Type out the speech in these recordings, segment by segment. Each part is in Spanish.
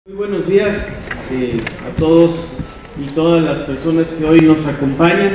Muy buenos días a todos y todas las personas que hoy nos acompañan.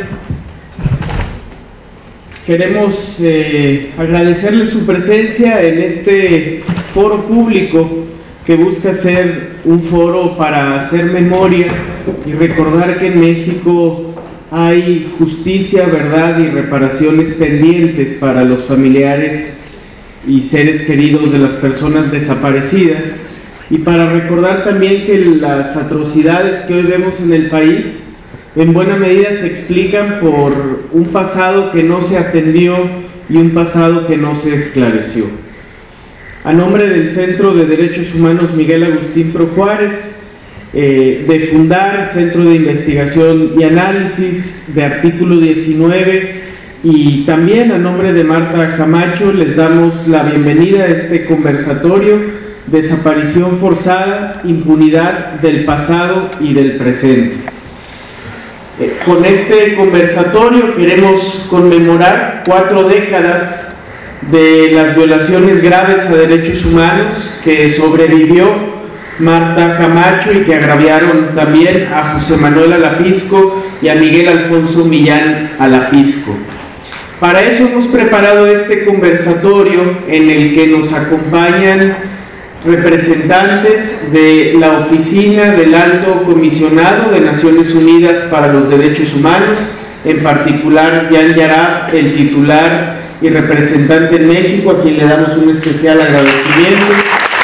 Queremos agradecerles su presencia en este foro público que busca ser un foro para hacer memoria y recordar que en México hay justicia, verdad y reparaciones pendientes para los familiares y seres queridos de las personas desaparecidas, y para recordar también que las atrocidades que hoy vemos en el país en buena medida se explican por un pasado que no se atendió y un pasado que no se esclareció. A nombre del Centro de Derechos Humanos Miguel Agustín Pro Juárez, de fundar Centro de Investigación y Análisis, de Artículo 19, y también a nombre de Marta Camacho les damos la bienvenida a este conversatorio: Desaparición forzada, impunidad del pasado y del presente. Con este conversatorio queremos conmemorar 4 décadas de las violaciones graves a derechos humanos que sobrevivió Marta Camacho y que agraviaron también a José Manuel Alapisco y a Miguel Alfonso Millán Alapisco. Para eso hemos preparado este conversatorio en el que nos acompañan representantes de la Oficina del Alto Comisionado de Naciones Unidas para los Derechos Humanos, en particular Jan Yarab, el titular y representante en México, a quien le damos un especial agradecimiento.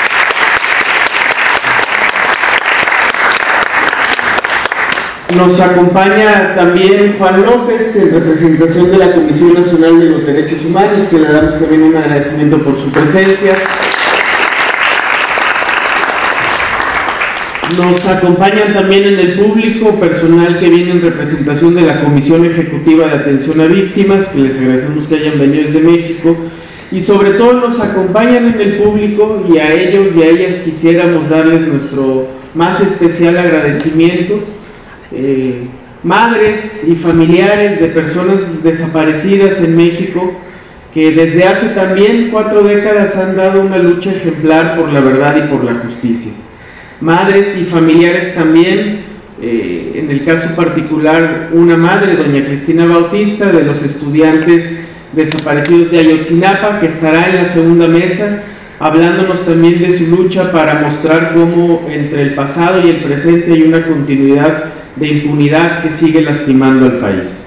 Nos acompaña también Juan López, en representación de la Comisión Nacional de los Derechos Humanos, que le damos también un agradecimiento por su presencia. Nos acompañan también en el público personal que viene en representación de la Comisión Ejecutiva de Atención a Víctimas, que les agradecemos que hayan venido desde México, y sobre todo nos acompañan en el público, y a ellos y a ellas quisiéramos darles nuestro más especial agradecimiento. Madres y familiares de personas desaparecidas en México, que desde hace también 4 décadas han dado una lucha ejemplar por la verdad y por la justicia. Madres y familiares también, en el caso particular una madre, doña Cristina Bautista, de los estudiantes desaparecidos de Ayotzinapa, que estará en la segunda mesa hablándonos también de su lucha para mostrar cómo entre el pasado y el presente hay una continuidad de impunidad que sigue lastimando al país.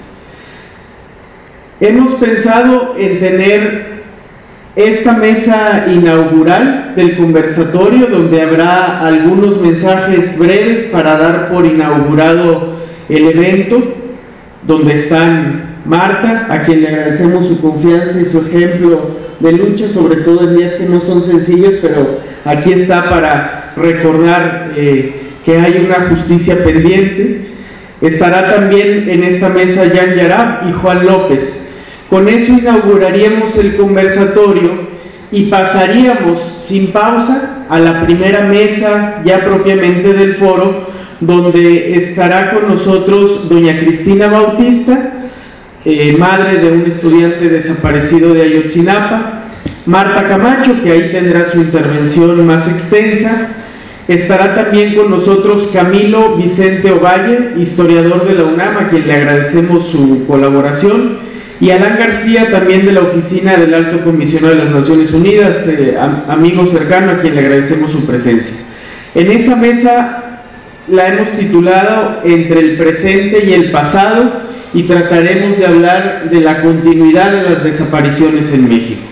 Hemos pensado en tener esta mesa inaugural del conversatorio, donde habrá algunos mensajes breves para dar por inaugurado el evento, donde están Marta, a quien le agradecemos su confianza y su ejemplo de lucha, sobre todo en días que no son sencillos, pero aquí está para recordar que hay una justicia pendiente. Estará también en esta mesa Jan Yarab y Juan López. Con eso inauguraríamos el conversatorio y pasaríamos sin pausa a la primera mesa ya propiamente del foro, donde estará con nosotros doña Cristina Bautista, madre de un estudiante desaparecido de Ayotzinapa, Marta Camacho, que ahí tendrá su intervención más extensa. Estará también con nosotros Camilo Vicente Ovalle, historiador de la UNAM, a quien le agradecemos su colaboración, y Alan García, también de la Oficina del Alto Comisionado de las Naciones Unidas, amigo cercano, a quien le agradecemos su presencia. En esa mesa la hemos titulado Entre el presente y el pasado, y trataremos de hablar de la continuidad de las desapariciones en México.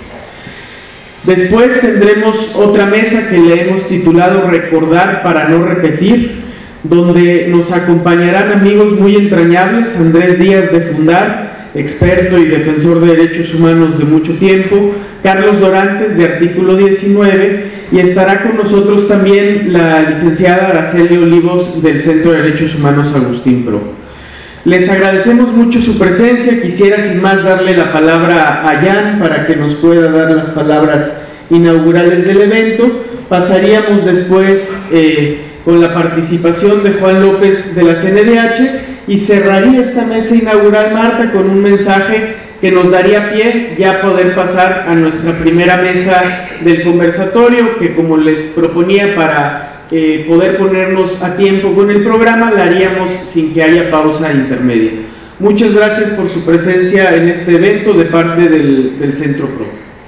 Después tendremos otra mesa que le hemos titulado Recordar para no repetir, donde nos acompañarán amigos muy entrañables: Andrés Díaz de Fundar, experto y defensor de derechos humanos de mucho tiempo; Carlos Dorantes, de Artículo 19, y estará con nosotros también la licenciada Araceli Olivos, del Centro de Derechos Humanos Agustín Pro. Les agradecemos mucho su presencia. Quisiera sin más darle la palabra a Jan para que nos pueda dar las palabras inaugurales del evento. Pasaríamos después con la participación de Juan López de la CNDH, y cerraría esta mesa inaugural Marta con un mensaje que nos daría pie ya a poder pasar a nuestra primera mesa del conversatorio, que, como les proponía, para poder ponernos a tiempo con el programa, la haríamos sin que haya pausa intermedia. Muchas gracias por su presencia en este evento de parte del Centro PRO.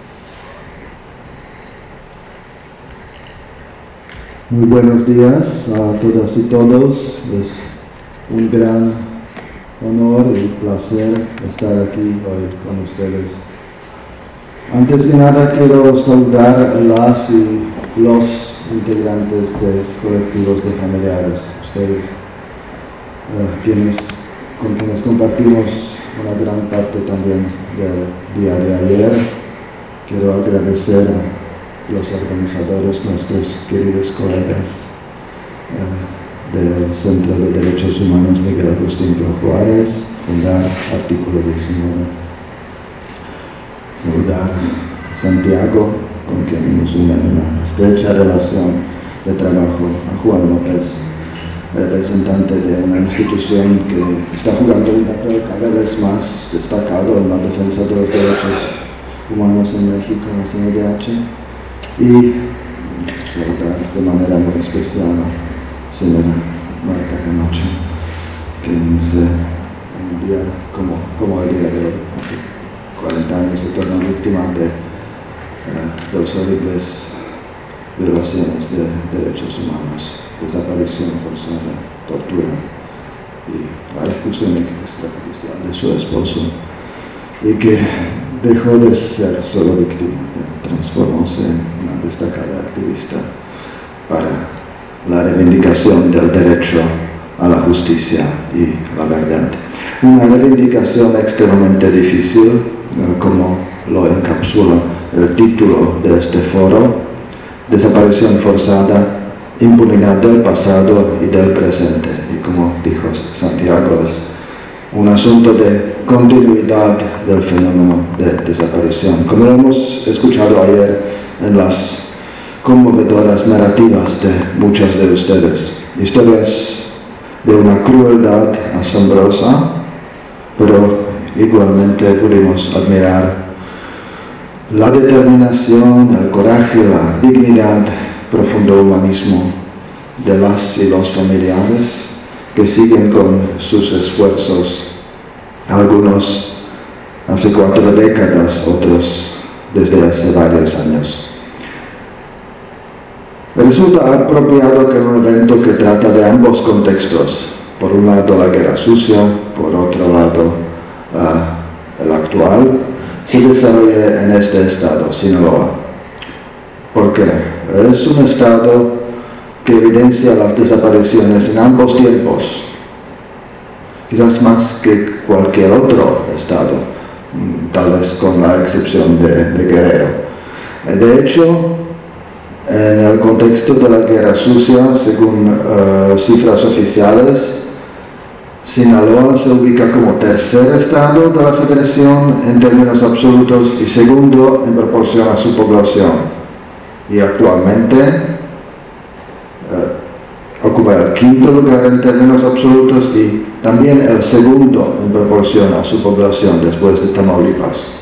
Muy buenos días a todas y todos. Es un gran honor y placer estar aquí hoy con ustedes. Antes que nada quiero saludar a las y los integrantes de colectivos de familiares, ustedes, con quienes compartimos una gran parte también del día de ayer. Quiero agradecer a los organizadores, nuestros queridos colegas del Centro de Derechos Humanos Miguel Agustín Pro Juárez, fundar Artículo 19. Saludar a Santiago, con quien nos une una estrecha relación de trabajo, a Juan López, representante de una institución que está jugando un papel cada vez más destacado en la defensa de los derechos humanos en México, en la CNDH, y saludar de manera muy especial a la señora Marta Camacho, que un día como el día de hoy, hace 40 años, se tornó víctima de dos horribles violaciones de derechos humanos, desaparición forzada, tortura y la ejecución extrajudicial de su esposo, y que dejó de ser solo víctima, transformóse en una destacada activista para la reivindicación del derecho a la justicia y la verdad. Una reivindicación extremadamente difícil, como lo encapsula el título de este foro: desaparición forzada, impunidad del pasado y del presente. Y como dijo Santiago, es un asunto de continuidad del fenómeno de desaparición, como lo hemos escuchado ayer en las conmovedoras narrativas de muchas de ustedes. Historias de una crueldad asombrosa, pero igualmente pudimos admirar la determinación, el coraje, la dignidad, profundo humanismo de las y los familiares que siguen con sus esfuerzos, algunos hace 4 décadas, otros desde hace varios años. Resulta apropiado que un evento que trata de ambos contextos, por un lado la guerra sucia, por otro lado el actual, se desarrolle en este estado, Sinaloa. Porque es un estado que evidencia las desapariciones en ambos tiempos, quizás más que cualquier otro estado, tal vez con la excepción de Guerrero. De hecho, en el contexto de la guerra sucia, según cifras oficiales, Sinaloa se ubica como tercer estado de la federación en términos absolutos y segundo en proporción a su población. Y actualmente ocupa el 5º lugar en términos absolutos y también el segundo en proporción a su población, después de Tamaulipas.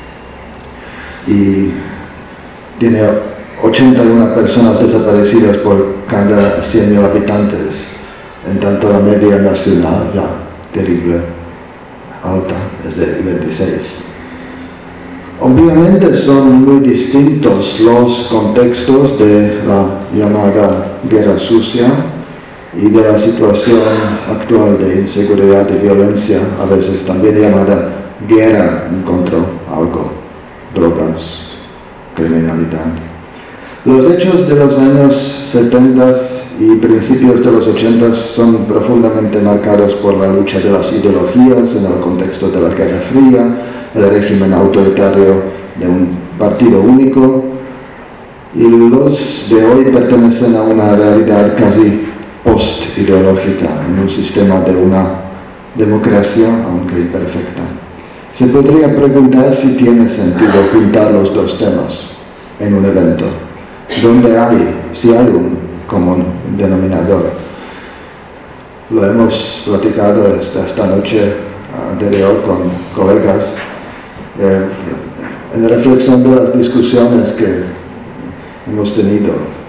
Y tiene 81 personas desaparecidas por cada 100.000 habitantes. En tanto la media nacional, ya terrible, alta, es de 26. Obviamente son muy distintos los contextos de la llamada guerra sucia y de la situación actual de inseguridad y violencia, a veces también llamada guerra en contra algo, drogas, criminalidad. Los hechos de los años 70 y principios de los 80 son profundamente marcados por la lucha de las ideologías en el contexto de la Guerra Fría, el régimen autoritario de un partido único, y los de hoy pertenecen a una realidad casi post-ideológica, en un sistema de una democracia, aunque imperfecta. Se podría preguntar si tiene sentido juntar los dos temas en un evento, donde si hay un común denominador. Lo hemos platicado esta noche anterior con colegas en reflexión de las discusiones que hemos tenido,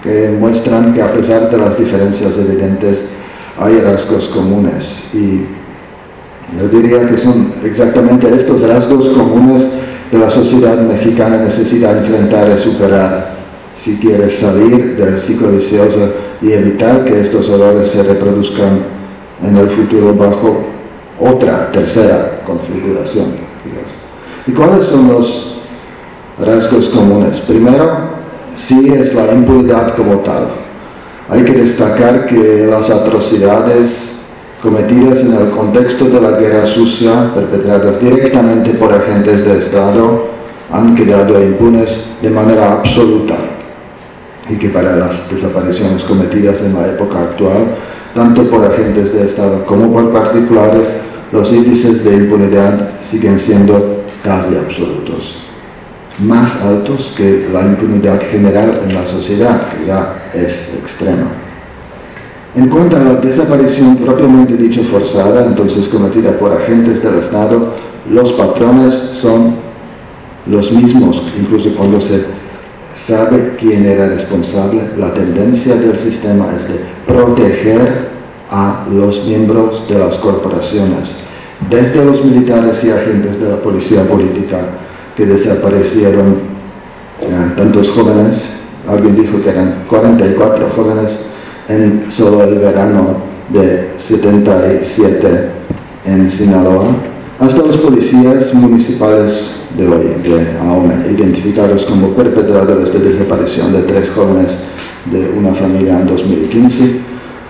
que muestran que a pesar de las diferencias evidentes hay rasgos comunes, y yo diría que son exactamente estos rasgos comunes que la sociedad mexicana necesita enfrentar y superar si quiere salir del ciclo vicioso y evitar que estos horrores se reproduzcan en el futuro bajo otra tercera configuración. ¿Y cuáles son los rasgos comunes? Primero, sí es la impunidad como tal. Hay que destacar que las atrocidades cometidas en el contexto de la guerra sucia, perpetradas directamente por agentes de Estado, han quedado impunes de manera absoluta, y que para las desapariciones cometidas en la época actual, tanto por agentes de Estado como por particulares, los índices de impunidad siguen siendo casi absolutos, más altos que la impunidad general en la sociedad, que ya es extrema. En cuanto a la desaparición propiamente dicho forzada, entonces cometida por agentes del Estado, los patrones son los mismos, incluso cuando se sabe quién era responsable. La tendencia del sistema es de proteger a los miembros de las corporaciones, desde los militares y agentes de la policía política que desaparecieron tantos jóvenes. Alguien dijo que eran 44 jóvenes en solo el verano de 77 en Sinaloa, hasta los policías municipales de hoy, de AOME, identificados como perpetradores de desaparición de 3 jóvenes de una familia en 2015.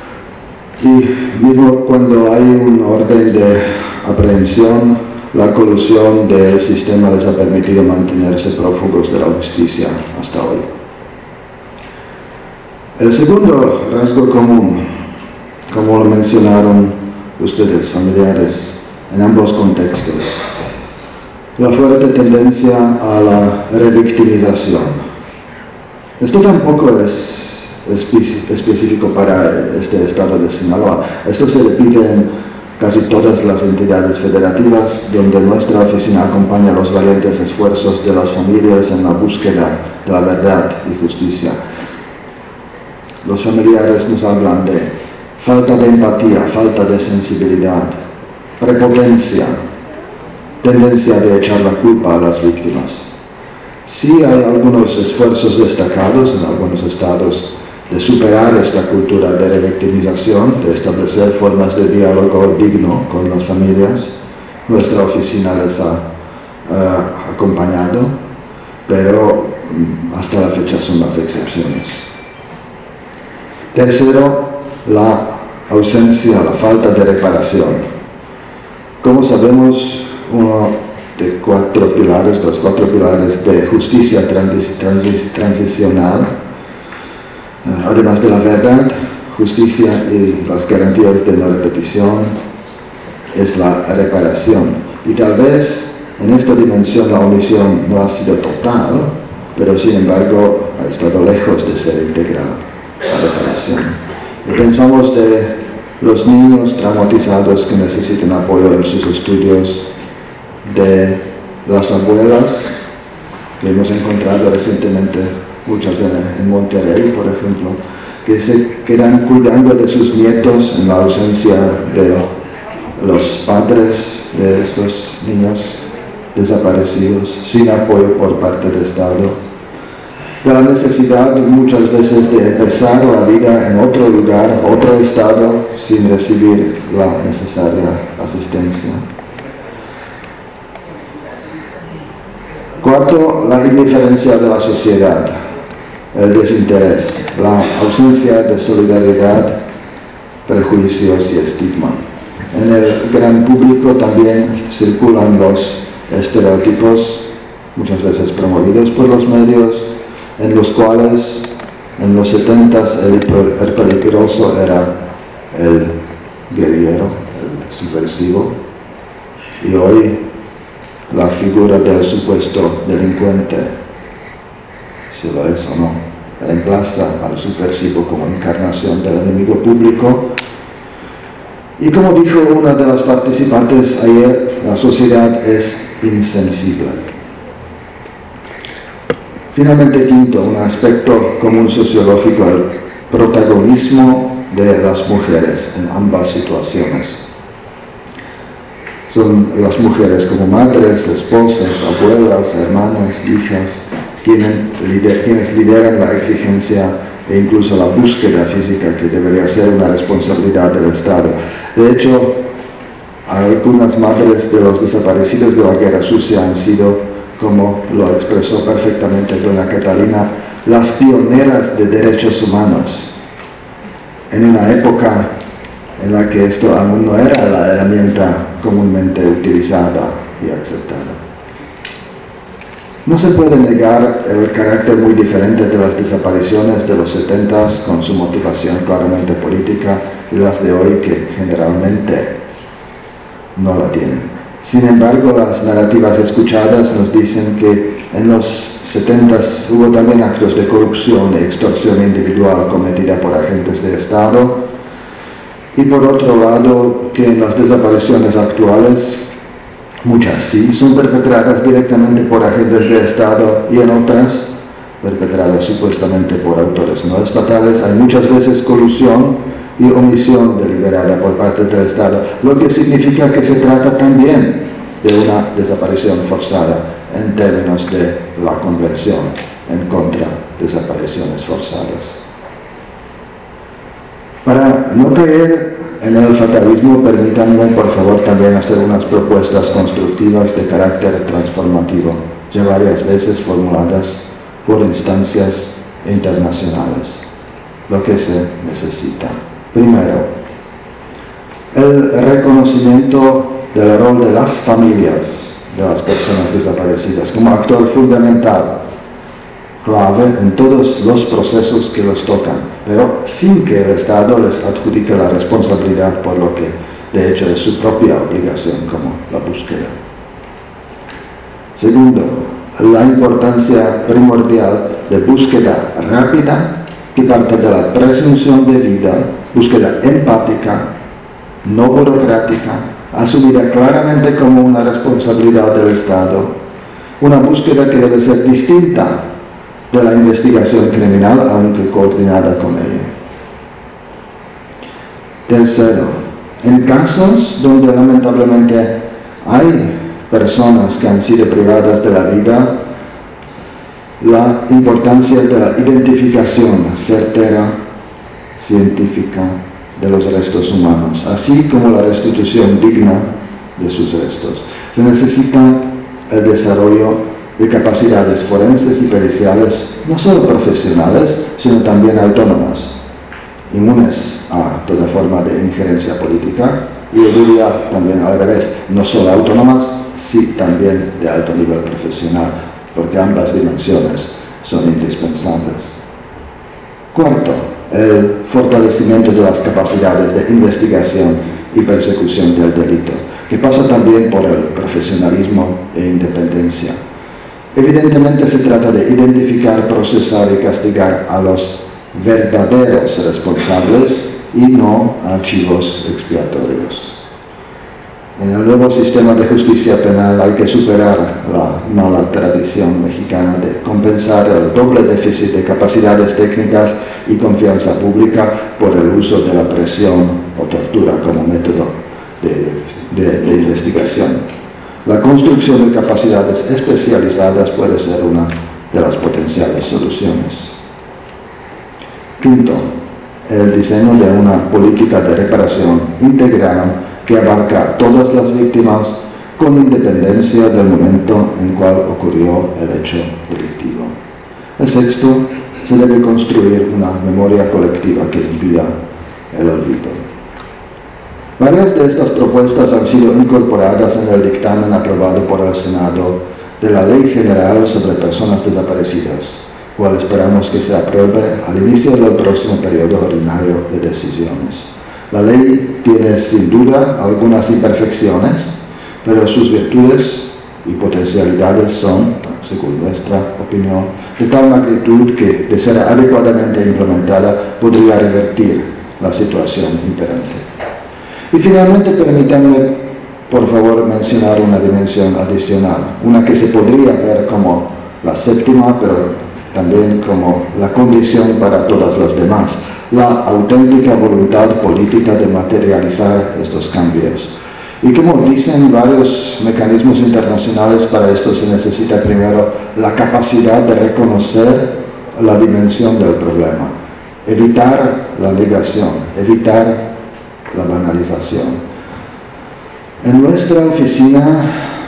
Y mismo cuando hay un orden de aprehensión, la colusión del sistema les ha permitido mantenerse prófugos de la justicia hasta hoy. El segundo rasgo común, como lo mencionaron ustedes, familiares, en ambos contextos, la fuerte tendencia a la revictimización. Esto tampoco es específico para este estado de Sinaloa. Esto se repite en casi todas las entidades federativas, donde nuestra oficina acompaña los valientes esfuerzos de las familias en la búsqueda de la verdad y justicia. Los familiares nos hablan de falta de empatía, falta de sensibilidad, prepotencia, tendencia de echar la culpa a las víctimas. Sí hay algunos esfuerzos destacados en algunos estados de superar esta cultura de revictimización, de establecer formas de diálogo digno con las familias. Nuestra oficina les ha acompañado, pero hasta la fecha son las excepciones. Tercero, la ausencia, la falta de reparación. Como sabemos, uno de 4 pilares, los 4 pilares de justicia transicional, además de la verdad, justicia y las garantías de no repetición, es la reparación. Y tal vez en esta dimensión la omisión no ha sido total, pero sin embargo ha estado lejos de ser integral la reparación. Y pensamos de los niños traumatizados que necesitan apoyo en sus estudios, de las abuelas que hemos encontrado recientemente, muchas en Monterrey, por ejemplo, que se quedan cuidando de sus nietos en la ausencia de los padres de estos niños desaparecidos, sin apoyo por parte del Estado. De la necesidad muchas veces de empezar la vida en otro lugar, otro estado, sin recibir la necesaria asistencia. Cuarto, la indiferencia de la sociedad, el desinterés, la ausencia de solidaridad, prejuicios y estigma. En el gran público también circulan los estereotipos, muchas veces promovidos por los medios, en los cuales en los 70s el peligroso era el guerrillero, el subversivo, y hoy la figura del supuesto delincuente, si lo es o no, reemplaza al subversivo como encarnación del enemigo público. Y como dijo una de las participantes ayer, la sociedad es insensible. Finalmente, quinto, un aspecto común sociológico, el protagonismo de las mujeres en ambas situaciones. Son las mujeres como madres, esposas, abuelas, hermanas, hijas, quienes lideran la exigencia e incluso la búsqueda física que debería ser una responsabilidad del Estado. De hecho, algunas madres de los desaparecidos de la Guerra Sucia han sido, como lo expresó perfectamente doña Catalina, las pioneras de derechos humanos, en una época en la que esto aún no era la herramienta comúnmente utilizada y aceptada. No se puede negar el carácter muy diferente de las desapariciones de los 70s con su motivación claramente política y las de hoy que generalmente no la tienen. Sin embargo, las narrativas escuchadas nos dicen que en los 70s hubo también actos de corrupción e extorsión individual cometida por agentes de Estado, y por otro lado que en las desapariciones actuales muchas sí son perpetradas directamente por agentes de Estado y en otras, perpetradas supuestamente por autores no estatales, hay muchas veces colusión y omisión deliberada por parte del Estado, lo que significa que se trata también de una desaparición forzada en términos de la Convención en contra de desapariciones forzadas. Para no caer en el fatalismo, permítanme por favor también hacer unas propuestas constructivas de carácter transformativo, ya varias veces formuladas por instancias internacionales. Lo que se necesita. Primero, el reconocimiento del rol de las familias de las personas desaparecidas como actor fundamental, clave en todos los procesos que los tocan, pero sin que el Estado les adjudique la responsabilidad por lo que de hecho es su propia obligación, como la búsqueda. Segundo, la importancia primordial de búsqueda rápida que parte de la presunción de vida, búsqueda empática, no burocrática, asumida claramente como una responsabilidad del Estado, una búsqueda que debe ser distinta de la investigación criminal, aunque coordinada con ella. Tercero, en casos donde lamentablemente hay personas que han sido privadas de la vida, la importancia de la identificación certera, científica, de los restos humanos, así como la restitución digna de sus restos. Se necesita el desarrollo de capacidades forenses y periciales, no solo profesionales, sino también autónomas, inmunes a toda forma de injerencia política, y yo diría también al revés, no solo autónomas, sí también de alto nivel profesional, porque ambas dimensiones son indispensables. Cuarto, el fortalecimiento de las capacidades de investigación y persecución del delito, que pasa también por el profesionalismo e independencia. Evidentemente se trata de identificar, procesar y castigar a los verdaderos responsables y no archivos expiatorios. En el nuevo sistema de justicia penal hay que superar la mala tradición mexicana de compensar el doble déficit de capacidades técnicas y confianza pública por el uso de la presión o tortura como método de investigación. La construcción de capacidades especializadas puede ser una de las potenciales soluciones. Quinto, el diseño de una política de reparación integral que abarca a todas las víctimas con independencia del momento en cual ocurrió el hecho delictivo. El sexto, se debe construir una memoria colectiva que impida el olvido. Varias de estas propuestas han sido incorporadas en el dictamen aprobado por el Senado de la Ley General sobre Personas Desaparecidas, cual esperamos que se apruebe al inicio del próximo periodo ordinario de decisiones. La ley tiene sin duda algunas imperfecciones, pero sus virtudes y potencialidades son, según nuestra opinión, de tal magnitud que, de ser adecuadamente implementada, podría revertir la situación imperante. Y finalmente, permítanme, por favor, mencionar una dimensión adicional, una que se podría ver como la séptima, pero también como la condición para todas las demás, la auténtica voluntad política de materializar estos cambios. Y como dicen varios mecanismos internacionales, para esto se necesita primero la capacidad de reconocer la dimensión del problema, evitar la negación, evitar la banalización. En nuestra oficina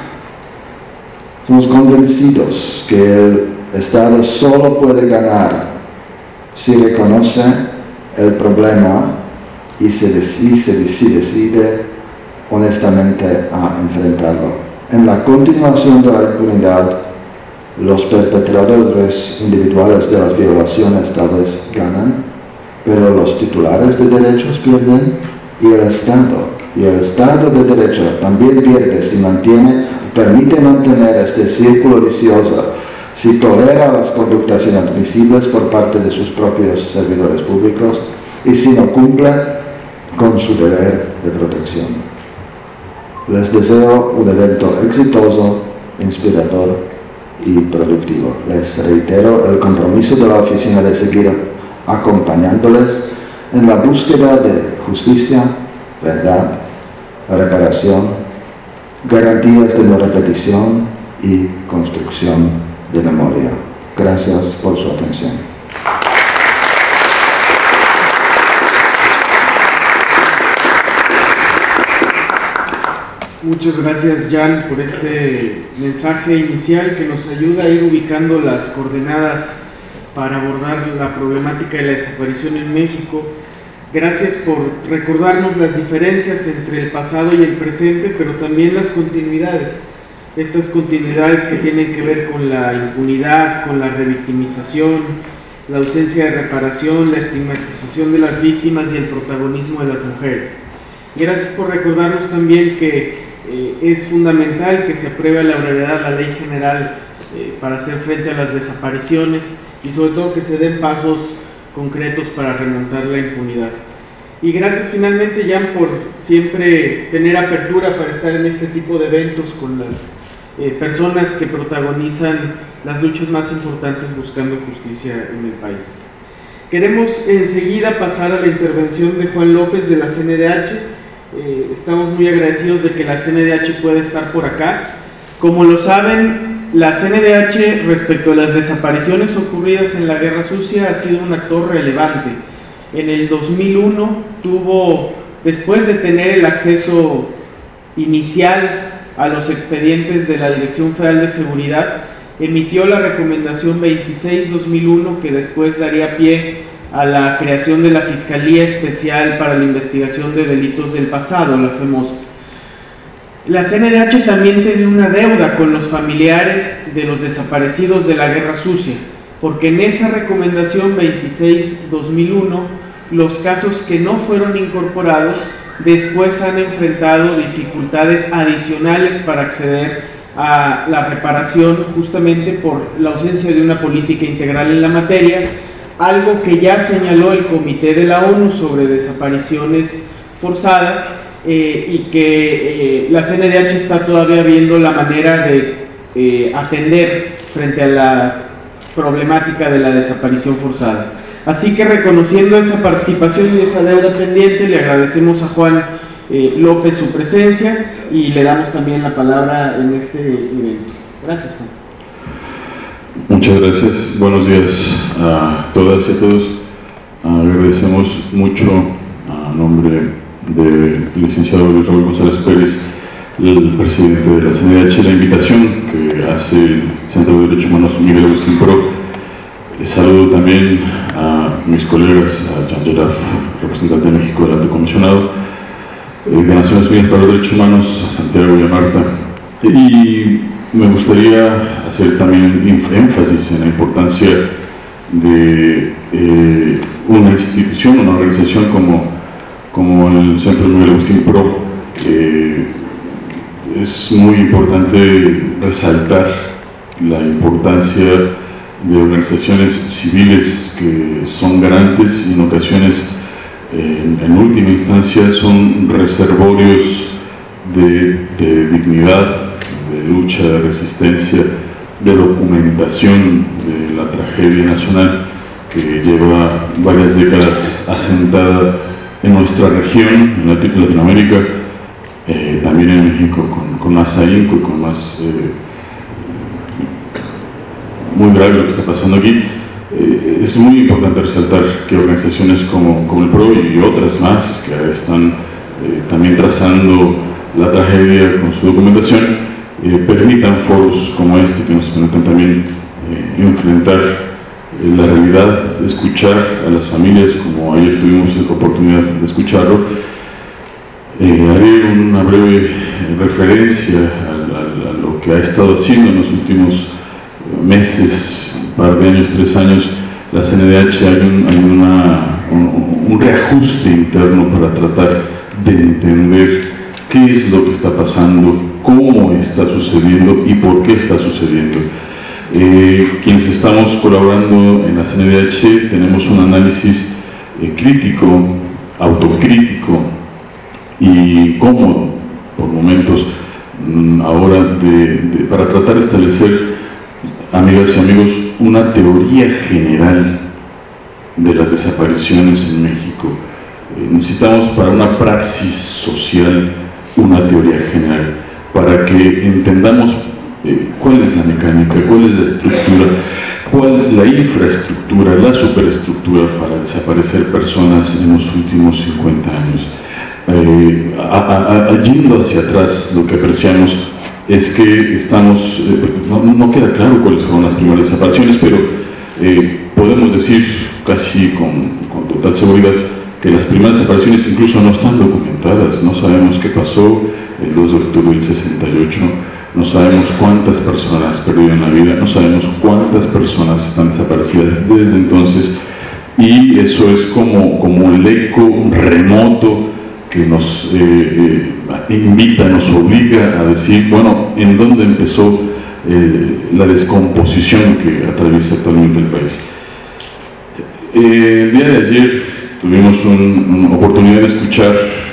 somos convencidos que el Estado solo puede ganar si reconoce el problema y se decide honestamente a enfrentarlo. En la continuación de la impunidad, los perpetradores individuales de las violaciones tal vez ganan, pero los titulares de derechos pierden y el Estado de Derecho también pierde si permite mantener este círculo vicioso, si tolera las conductas inadmisibles por parte de sus propios servidores públicos y si no cumple con su deber de protección. Les deseo un evento exitoso, inspirador y productivo. Les reitero el compromiso de la oficina de seguir acompañándoles en la búsqueda de justicia, verdad, reparación, garantías de no repetición y construcción de memoria. Gracias por su atención. Muchas gracias, Jan, por este mensaje inicial que nos ayuda a ir ubicando las coordenadas para abordar la problemática de la desaparición en México. Gracias por recordarnos las diferencias entre el pasado y el presente, pero también las continuidades. Estas continuidades que tienen que ver con la impunidad, con la revictimización, la ausencia de reparación, la estigmatización de las víctimas y el protagonismo de las mujeres. Gracias por recordarnos también que es fundamental que se apruebe a la brevedad la Ley General para hacer frente a las desapariciones y sobre todo que se den pasos concretos para remontar la impunidad. Y gracias finalmente, Jan, por siempre tener apertura para estar en este tipo de eventos con las personas que protagonizan las luchas más importantes buscando justicia en el país. Queremos enseguida pasar a la intervención de Juan López de la CNDH. Estamos muy agradecidos de que la CNDH pueda estar por acá. Como lo saben, la CNDH respecto a las desapariciones ocurridas en la Guerra Sucia ha sido un actor relevante. En el 2001 tuvo, después de tener el acceso inicial a los expedientes de la Dirección Federal de Seguridad, emitió la recomendación 26/2001 que después daría pie a la creación de la Fiscalía Especial para la Investigación de Delitos del Pasado, la FEMOSP. La CNDH también tiene una deuda con los familiares de los desaparecidos de la Guerra Sucia, porque en esa recomendación 26/2001 los casos que no fueron incorporados después han enfrentado dificultades adicionales para acceder a la reparación justamente por la ausencia de una política integral en la materia, algo que ya señaló el Comité de la ONU sobre desapariciones forzadas y que la CNDH está todavía viendo la manera de atender frente a la problemática de la desaparición forzada. Así que reconociendo esa participación y esa deuda pendiente, le agradecemos a Juan López su presencia y le damos también la palabra en este evento. Gracias, Juan. Muchas gracias. Buenos días a todas y a todos. Agradecemos mucho a nombre del licenciado Luis Raúl González Pérez, el presidente de la CNDH, la invitación que hace el Centro de Derechos Humanos Miguel Agustín Pro. Saludo también a mis colegas, a Jan Jaraf, representante de México del Alto Comisionado de Naciones Unidas para los Derechos Humanos, a Santiago y a Marta. Y me gustaría hacer también énfasis en la importancia de una institución, una organización como el Centro Miguel Agustín Pro. Es muy importante resaltar la importancia de organizaciones civiles que son garantes y en ocasiones, en última instancia, son reservorios de dignidad, de lucha, de resistencia de documentación de la tragedia nacional que lleva varias décadas asentada en nuestra región, en Latinoamérica, también en México con más ahínco y con más muy grave lo que está pasando aquí. Es muy importante resaltar que organizaciones como el PRO y otras más que están también trazando la tragedia con su documentación permitan foros como este que nos permitan también enfrentar la realidad, escuchar a las familias, como ayer tuvimos la oportunidad de escucharlo. Haré una breve referencia a lo que ha estado haciendo en los últimos meses, un par de años, 3 años, la CNDH. Hay un reajuste interno para tratar de entender qué es lo que está pasando, cómo está sucediendo y por qué está sucediendo. Quienes estamos colaborando en la CNDH tenemos un análisis crítico, autocrítico y cómodo por momentos ahora para tratar de establecer, amigas y amigos, una teoría general de las desapariciones en México. Necesitamos para una praxis social una teoría general, para que entendamos cuál es la mecánica, cuál es la estructura, cuál la infraestructura, la superestructura para desaparecer personas en los últimos 50 años. Yendo hacia atrás, lo que apreciamos es que estamos, no queda claro cuáles fueron las primeras desapariciones, pero podemos decir casi con total seguridad que las primeras desapariciones incluso no están documentadas. No sabemos qué pasó el 2 de octubre del 68, no sabemos cuántas personas perdieron la vida, no sabemos cuántas personas están desaparecidas desde entonces, y eso es como el eco remoto que nos invita, nos obliga a decir, bueno, ¿en dónde empezó la descomposición que atraviesa actualmente el país? El día de ayer tuvimos una oportunidad de escuchar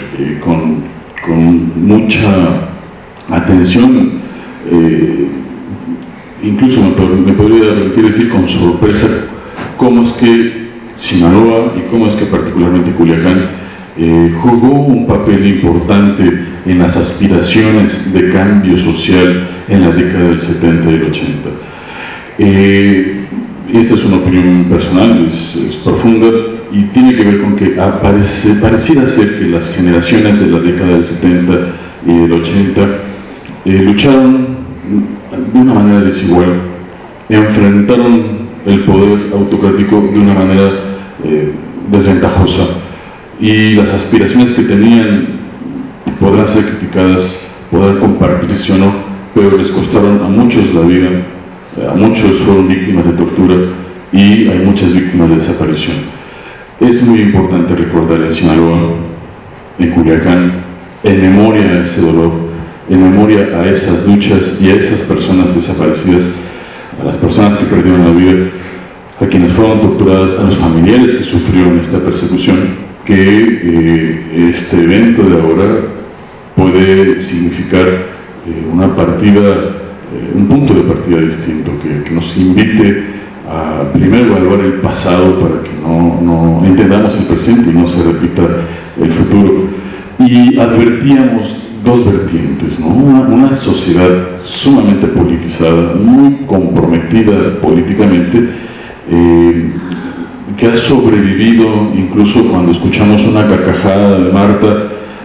con mucha atención, incluso me podría permitir decir con sorpresa, cómo es que Sinaloa y cómo es que particularmente Culiacán jugó un papel importante en las aspiraciones de cambio social en la década del 70 y el 80. Y esta es una opinión personal, es profunda y tiene que ver con que pareciera ser que las generaciones de la década del 70 y del 80 lucharon de una manera desigual, enfrentaron el poder autocrático de una manera desventajosa, y las aspiraciones que tenían podrán ser criticadas, podrán compartirse o no, pero les costaron a muchos la vida, a muchos fueron víctimas de tortura y hay muchas víctimas de desaparición. Es muy importante recordar en Sinaloa, en Culiacán, en memoria a ese dolor, en memoria a esas luchas y a esas personas desaparecidas, a las personas que perdieron la vida, a quienes fueron torturadas, a los familiares que sufrieron esta persecución, que este evento de ahora puede significar una partida, un punto de partida distinto, que nos invite a primero evaluar el pasado para que no entendamos el presente y no se repita el futuro. Y advertíamos dos vertientes, ¿no? Una sociedad sumamente politizada, muy comprometida políticamente, que ha sobrevivido, incluso cuando escuchamos una carcajada de Marta,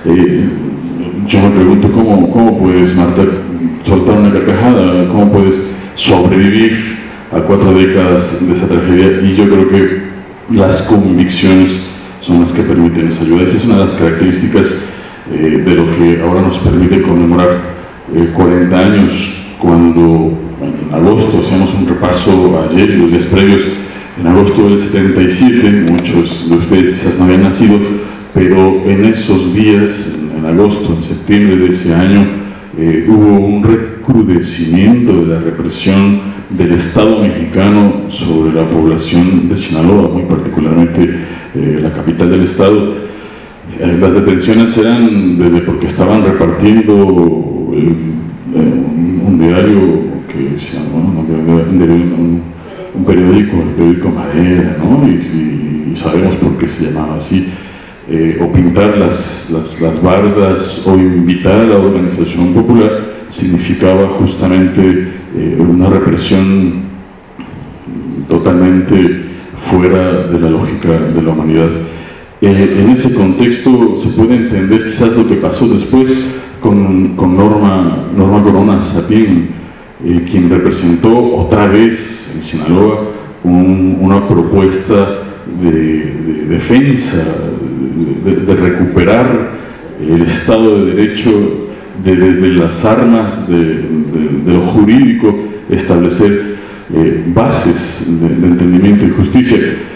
yo me pregunto, ¿cómo puedes, Marta, soltar una carcajada? ¿Cómo puedes sobrevivir a 4 décadas de esa tragedia? Y yo creo que las convicciones son las que permiten esa ayuda. Esa es una de las características de lo que ahora nos permite conmemorar 40 años, cuando en agosto hacíamos un repaso ayer y los días previos. En agosto del 77, muchos de ustedes quizás no habían nacido, pero en esos días, en agosto, en septiembre de ese año, hubo un recrudecimiento de la represión del Estado mexicano sobre la población de Sinaloa, muy particularmente la capital del Estado. Las detenciones eran desde porque estaban repartiendo un diario que se llamó, un periódico, el periódico Madera, ¿no? Y sabemos por qué se llamaba así. O pintar las bardas o invitar a la organización popular significaba justamente una represión totalmente fuera de la lógica de la humanidad. En ese contexto se puede entender quizás lo que pasó después con Norma Corona Sapien, quien representó otra vez en Sinaloa una propuesta de defensa, de recuperar el Estado de Derecho, desde las armas de lo jurídico, establecer bases de entendimiento y justicia.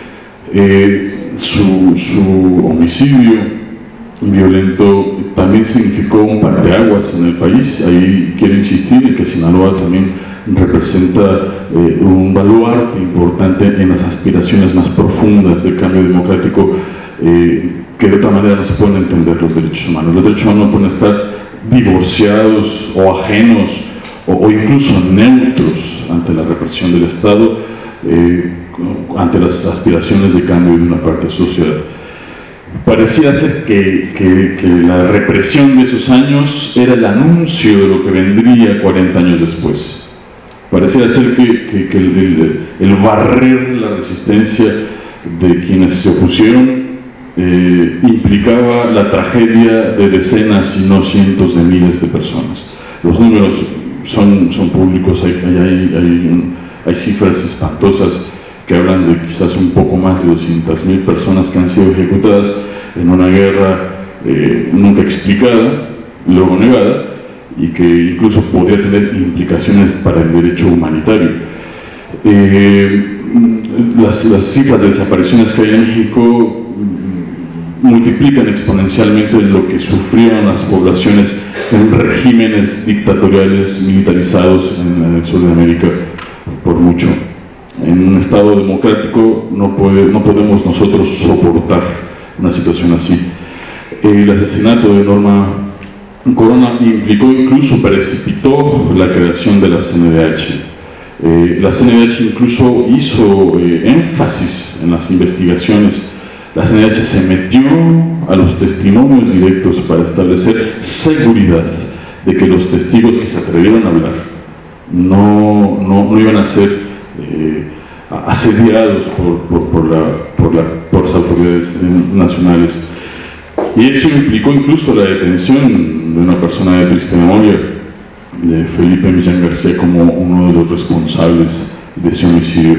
Su homicidio violento también significó un parteaguas en el país. Ahí quiero insistir en que Sinaloa también representa un baluarte importante en las aspiraciones más profundas del cambio democrático, que de otra manera no se pueden entender los derechos humanos. Los derechos humanos no pueden estar divorciados o ajenos o incluso neutros ante la represión del Estado, ante las aspiraciones de cambio de una parte de la sociedad. Parecía ser que la represión de esos años era el anuncio de lo que vendría 40 años después. Parecía ser que el barrer la resistencia de quienes se opusieron implicaba la tragedia de decenas y no cientos de miles de personas. Los números son públicos, hay cifras espantosas que hablan de quizás un poco más de 200.000 personas que han sido ejecutadas en una guerra nunca explicada, luego negada, y que incluso podría tener implicaciones para el derecho humanitario. Las cifras de desapariciones que hay en México multiplican exponencialmente lo que sufrieron las poblaciones en regímenes dictatoriales militarizados en el sur de América por mucho. En un Estado democrático no podemos nosotros soportar una situación así. El asesinato de Norma Corona implicó, incluso precipitó la creación de la CNDH. La CNDH incluso hizo énfasis en las investigaciones. La CNDH se metió a los testimonios directos para establecer seguridad de que los testigos que se atrevieron a hablar no iban a ser asediados por las autoridades nacionales. Y eso implicó incluso la detención de una persona de triste memoria, de Felipe Millán García, como uno de los responsables de ese homicidio.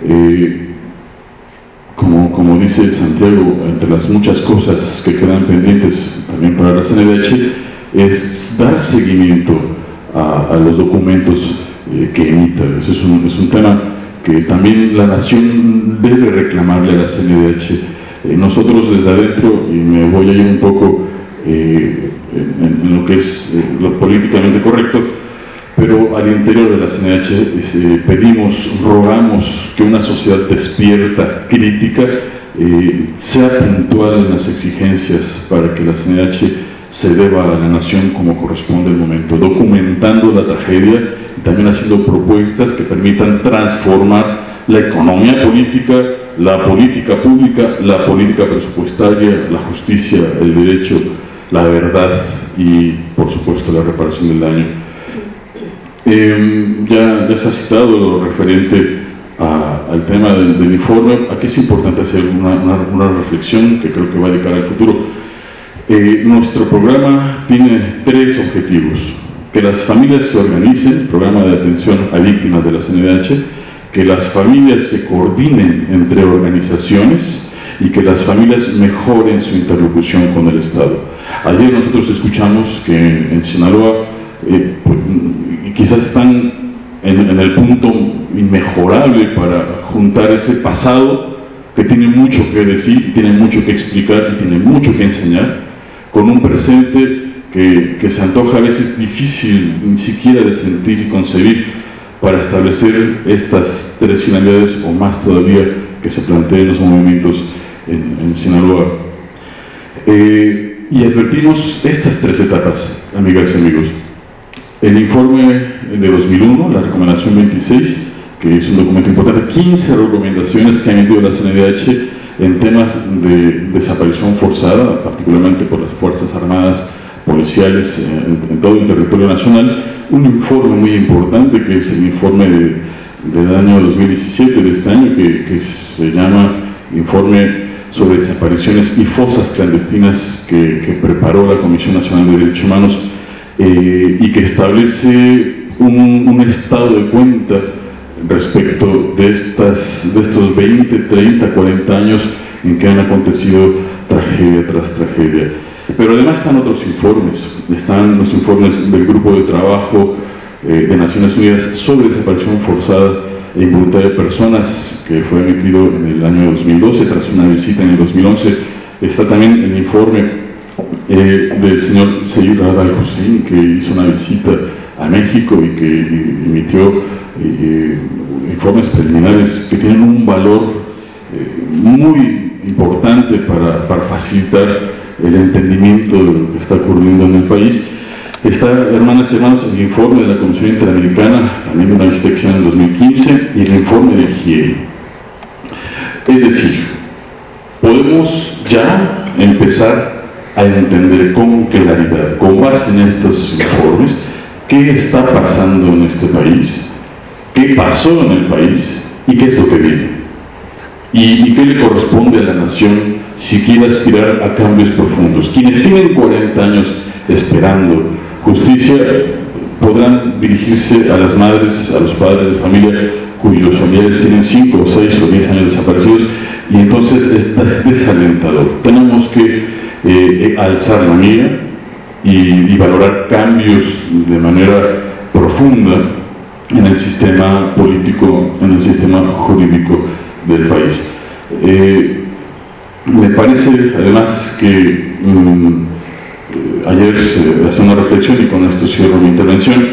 Como dice Santiago, entre las muchas cosas que quedan pendientes también para la CNDH es dar seguimiento a los documentos que emita. Eso es un tema que también la nación debe reclamarle a la CNDH. Nosotros desde adentro, y me voy a ir un poco en lo que es lo políticamente correcto, pero al interior de la CNDH pedimos, rogamos que una sociedad despierta, crítica, sea puntual en las exigencias para que la CNDH se deba a la nación como corresponde el momento, documentando la tragedia y también haciendo propuestas que permitan transformar la economía política, la política pública, la política presupuestaria, la justicia, el derecho, la verdad y, por supuesto, la reparación del daño. Ya se ha citado lo referente al tema del informe. Aquí es importante hacer una reflexión que creo que va a dedicar al futuro. Nuestro programa tiene 3 objetivos: que las familias se organicen, programa de atención a víctimas de la CNDH, que las familias se coordinen entre organizaciones y que las familias mejoren su interlocución con el Estado. Ayer nosotros escuchamos que en Sinaloa quizás están en el punto inmejorable para juntar ese pasado que tiene mucho que decir, tiene mucho que explicar y tiene mucho que enseñar, con un presente que se antoja a veces difícil ni siquiera de sentir y concebir, para establecer estas 3 finalidades o más todavía que se plantean los movimientos en Sinaloa. Y advertimos estas 3 etapas, amigas y amigos. El informe de 2001, la recomendación 26, que es un documento importante, 15 recomendaciones que ha emitido la CNDH en temas de desaparición forzada, particularmente por las Fuerzas Armadas policiales en todo el territorio nacional. Un informe muy importante que es el informe del año 2017, de este año, que se llama Informe sobre desapariciones y fosas clandestinas, que preparó la Comisión Nacional de Derechos Humanos, y que establece un estado de cuenta respecto de estos 20, 30, 40 años en que han acontecido tragedia tras tragedia. Pero además están otros informes, están los informes del Grupo de Trabajo de Naciones Unidas sobre desaparición forzada e involuntaria de personas, que fue emitido en el año 2012 tras una visita en el 2011. Está también el informe del señor Seyid Raad al-Hussein, que hizo una visita a México y que emitió informes preliminares que tienen un valor muy importante para facilitar el entendimiento de lo que está ocurriendo en el país. Está, hermanas y hermanos, el informe de la Comisión Interamericana, también de una visita que hicieron en 2015, y el informe del GIEI. Es decir, podemos ya empezar a entender con claridad, con base en estos informes, qué está pasando en este país, qué pasó en el país y qué es lo que viene. Y qué le corresponde a la nación si quiere aspirar a cambios profundos. Quienes tienen 40 años esperando justicia podrán dirigirse a las madres, a los padres de familia cuyos familiares tienen 5, 6 o 10 años desaparecidos, y entonces es desalentador. Tenemos que alzar la mira y valorar cambios de manera profunda en el sistema político, en el sistema jurídico del país. Me parece además que ayer se hace una reflexión, y con esto cierro mi intervención.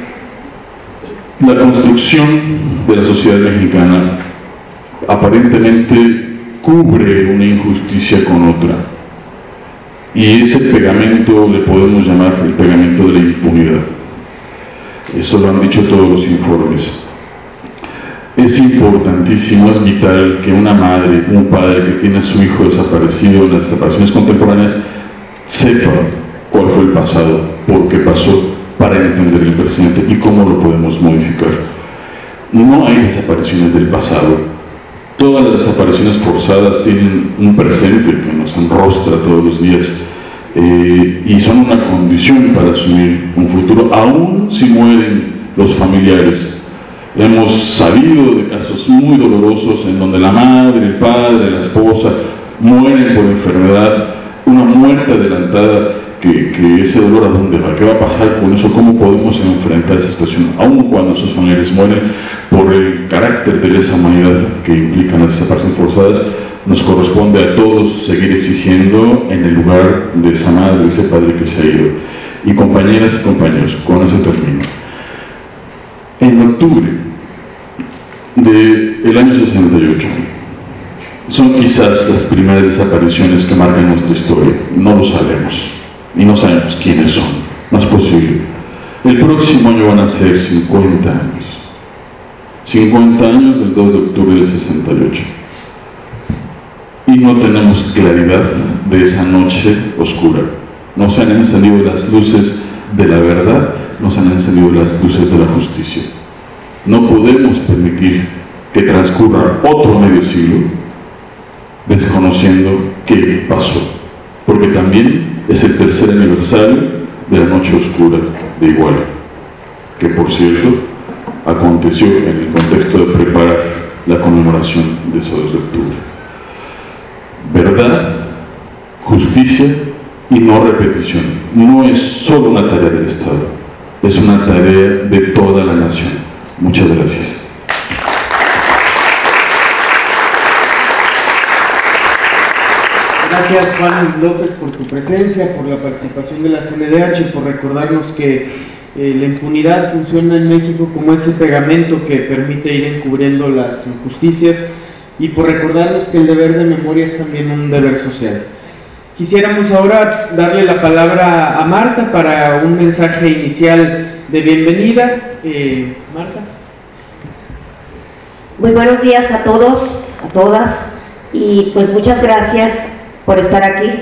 La construcción de la sociedad mexicana aparentemente cubre una injusticia con otra, y ese pegamento le podemos llamar el pegamento de la impunidad. Eso lo han dicho todos los informes. Es importantísimo, es vital que una madre, un padre que tiene a su hijo desaparecido en las desapariciones contemporáneas sepa cuál fue el pasado, por qué pasó, para entender el presente y cómo lo podemos modificar. No hay desapariciones del pasado. Todas las desapariciones forzadas tienen un presente que nos enrostra todos los días, y son una condición para asumir un futuro, aun si mueren los familiares. Hemos sabido de casos muy dolorosos en donde la madre, el padre, la esposa mueren por enfermedad, una muerte adelantada, que ese dolor, ¿a dónde va? ¿Qué va a pasar con eso? ¿Cómo podemos enfrentar esa situación? Aun cuando sus familiares mueren, por el carácter de lesa humanidad que implican las desapariciones forzadas, nos corresponde a todos seguir exigiendo en el lugar de esa madre, de ese padre que se ha ido. Y compañeras y compañeros, con eso termino. En octubre del año 68, son quizás las primeras desapariciones que marcan nuestra historia. No lo sabemos, y no sabemos quiénes son, no es posible. El próximo año van a ser 50 años. 50 años del 2 de octubre del 68. Y no tenemos claridad de esa noche oscura. No se han encendido las luces de la verdad, no se han encendido las luces de la justicia. No podemos permitir que transcurra otro medio siglo desconociendo qué pasó, porque también es el tercer aniversario de la noche oscura de Iguala, que por cierto aconteció en el contexto de preparar la conmemoración de ese 2 de octubre. Verdad, justicia y no repetición. No es solo una tarea del Estado, es una tarea de toda la nación. Muchas gracias. Gracias, Juan López, por tu presencia, por la participación de la CNDH, por recordarnos que la impunidad funciona en México como ese pegamento que permite ir encubriendo las injusticias, y por recordarnos que el deber de memoria es también un deber social. Quisiéramos ahora darle la palabra a Marta para un mensaje inicial de bienvenida. Marta. Muy buenos días a todos, a todas, y pues muchas gracias por estar aquí,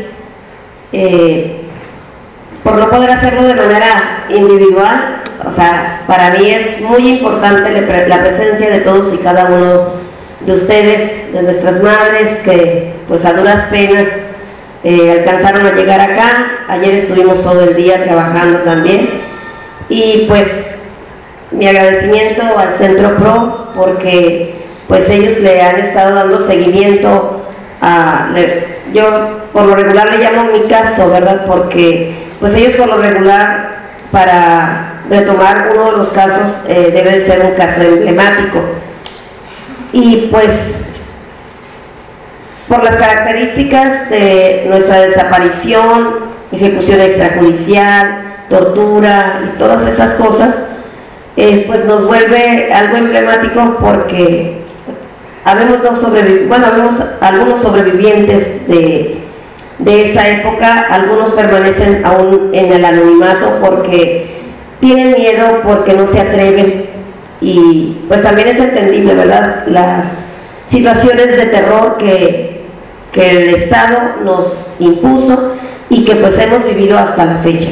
por no poder hacerlo de manera individual. O sea, para mí es muy importante la presencia de todos y cada uno de ustedes, de nuestras madres, que pues a duras penas alcanzaron a llegar acá. Ayer estuvimos todo el día trabajando también, y pues mi agradecimiento al Centro PRO, porque pues ellos le han estado dando seguimiento a, yo por lo regular le llamo mi caso, ¿verdad? Porque pues ellos por lo regular, para retomar uno de los casos, debe de ser un caso emblemático, y pues por las características de nuestra desaparición, ejecución extrajudicial, tortura y todas esas cosas, pues nos vuelve algo emblemático, porque habemos algunos sobrevivientes de esa época. Algunos permanecen aún en el anonimato porque tienen miedo, porque no se atreven, y pues también es entendible, ¿verdad?, las situaciones de terror que el Estado nos impuso y que pues hemos vivido hasta la fecha.